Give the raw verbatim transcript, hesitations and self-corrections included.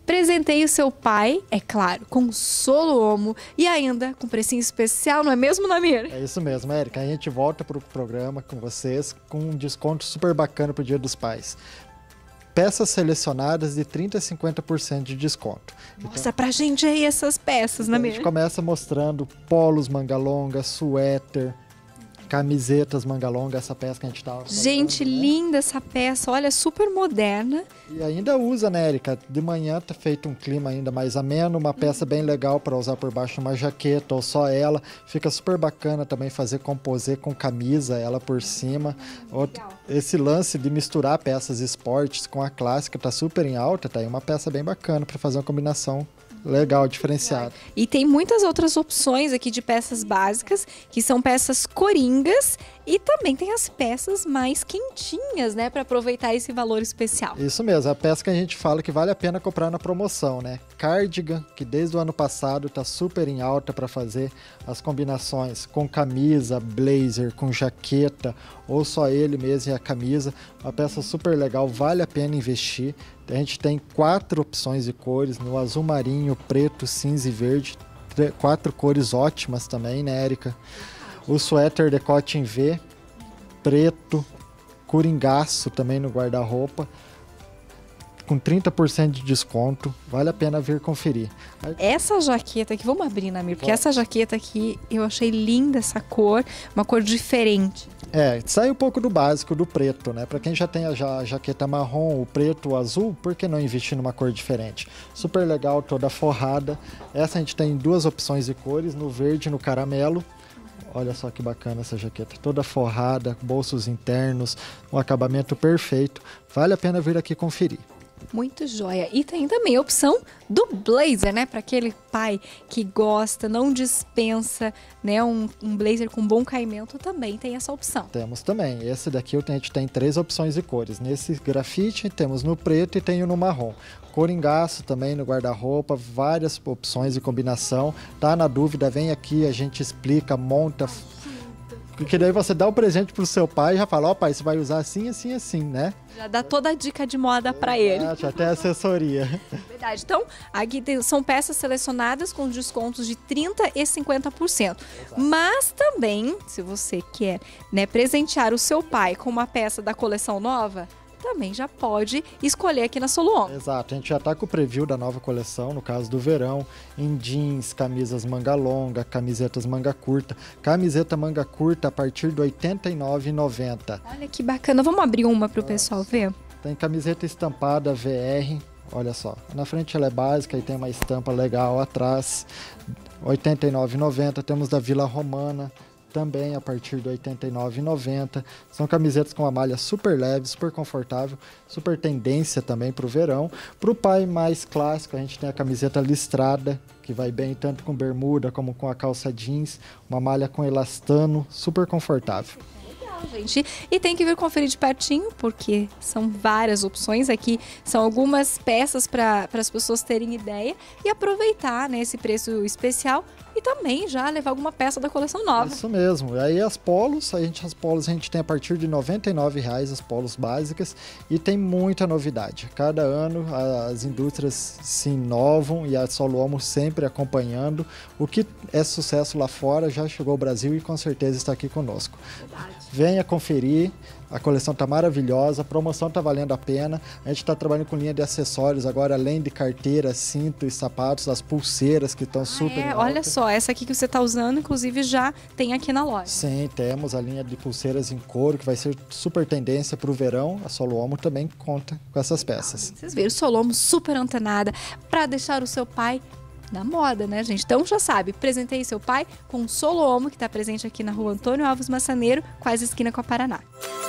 Presenteie o seu pai, é claro, com Soluomo e ainda com precinho especial, não é mesmo, Namir? É isso mesmo, Érica. A gente volta para o programa com vocês com um desconto super bacana para o Dia dos Pais. Peças selecionadas de trinta a cinquenta por cento de desconto. Mostra então, pra gente aí essas peças, então Namir. A gente começa mostrando polos manga longa, suéter, camisetas manga longa, essa peça que a gente estava falando. Gente, né? linda essa peça, olha, super moderna. E ainda usa, né, Érica? De manhã tá feito um clima ainda mais ameno, uma peça bem legal para usar por baixo de uma jaqueta ou só ela. Fica super bacana também fazer composê com camisa, ela por cima. Outro, esse lance de misturar peças esportes com a clássica tá super em alta, tá aí uma peça bem bacana para fazer uma combinação legal, diferenciada. E tem muitas outras opções aqui de peças básicas, que são peças coringas, e também tem as peças mais quentinhas, né, para aproveitar esse valor especial. Isso mesmo, a peça que a gente fala que vale a pena comprar na promoção, né? Cardigan, que desde o ano passado tá super em alta para fazer as combinações com camisa, blazer, com jaqueta, ou só ele mesmo e a camisa. Uma peça super legal, vale a pena investir. A gente tem quatro opções de cores, no azul marinho, preto, cinza e verde. Quatro cores ótimas também, né, Érica? O suéter decote em V, preto, coringaço também no guarda-roupa, com trinta por cento de desconto, vale a pena vir conferir. Essa jaqueta aqui, vamos abrir, Namir, porque essa jaqueta aqui, eu achei linda essa cor, uma cor diferente. É, sai um pouco do básico do preto, né? Para quem já tem a, ja- a jaqueta marrom, o preto, o azul, por que não investir numa cor diferente? Super legal, toda forrada. Essa a gente tem duas opções de cores, no verde e no caramelo. Olha só que bacana essa jaqueta, toda forrada, bolsos internos, um acabamento perfeito. Vale a pena vir aqui conferir. Muito joia. E tem também a opção do blazer, né? Para aquele pai que gosta, não dispensa, né? Um, um blazer com bom caimento também tem essa opção. Temos também. Esse daqui a gente tem três opções de cores. Nesse grafite temos no preto e tem no marrom. Coringaço também no guarda-roupa, várias opções de combinação. Tá na dúvida, vem aqui, a gente explica, monta. Porque daí você dá o presente pro seu pai e já fala, ó, pai, você vai usar assim, assim, assim, né? Já dá toda a dica de moda para ele. Já até assessoria. Verdade. Então, aqui tem- são peças selecionadas com descontos de trinta por cento e cinquenta por cento. Mas também, se você quer, né, presentear o seu pai com uma peça da coleção nova, também já pode escolher aqui na Soluomo. Exato, a gente já tá com o preview da nova coleção, no caso do verão, em jeans, camisas manga longa, camisetas manga curta. Camiseta manga curta a partir de oitenta e nove reais e noventa centavos. Olha que bacana. Vamos abrir uma para o pessoal ver? Tem camiseta estampada V R, olha só. Na frente ela é básica e tem uma estampa legal atrás. oitenta e nove reais e noventa centavos. Temos da Vila Romana, também a partir de oitenta e nove reais e noventa centavos. São camisetas com uma malha super leve, super confortável, super tendência também para o verão. Para o pai mais clássico, a gente tem a camiseta listrada, que vai bem tanto com bermuda como com a calça jeans, uma malha com elastano, super confortável. Gente, e tem que vir conferir de pertinho, porque são várias opções aqui, são algumas peças para as pessoas terem ideia e aproveitar, né, esse preço especial e também já levar alguma peça da coleção nova. Isso mesmo. E aí as polos, a gente, as polos a gente tem a partir de noventa e nove reais as polos básicas e tem muita novidade. Cada ano a- as indústrias se inovam e a Soluomo sempre acompanhando. O que é sucesso lá fora já chegou ao Brasil e com certeza está aqui conosco. Venha conferir, a coleção está maravilhosa, a promoção está valendo a pena. A gente está trabalhando com linha de acessórios agora, além de carteira, cinto e sapatos, as pulseiras que estão super em É, alta. olha só, essa aqui que você está usando, inclusive já tem aqui na loja. Sim, temos a linha de pulseiras em couro, que vai ser super tendência para o verão. A Soluomo também conta com essas peças. Vocês viram, Soluomo super antenada para deixar o seu pai na moda, né, gente? Então já sabe, presenteie seu pai com o Soluomo, que está presente aqui na rua Antônio Alves Massaneiro, quase esquina com a Paraná.